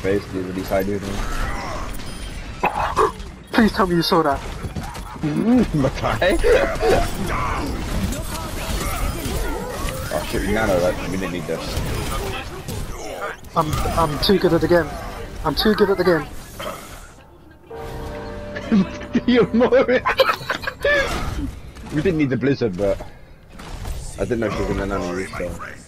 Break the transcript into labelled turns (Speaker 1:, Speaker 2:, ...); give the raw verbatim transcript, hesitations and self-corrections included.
Speaker 1: face, dude, with these high dudes.
Speaker 2: Please tell me you saw that.
Speaker 1: Makai? Oh shit, we nano that. We didn't need this.
Speaker 2: I'm I'm too good at the game. I'm too good at the game.
Speaker 1: You're more. We didn't need the blizzard, but I didn't know she was gonna nano you, so.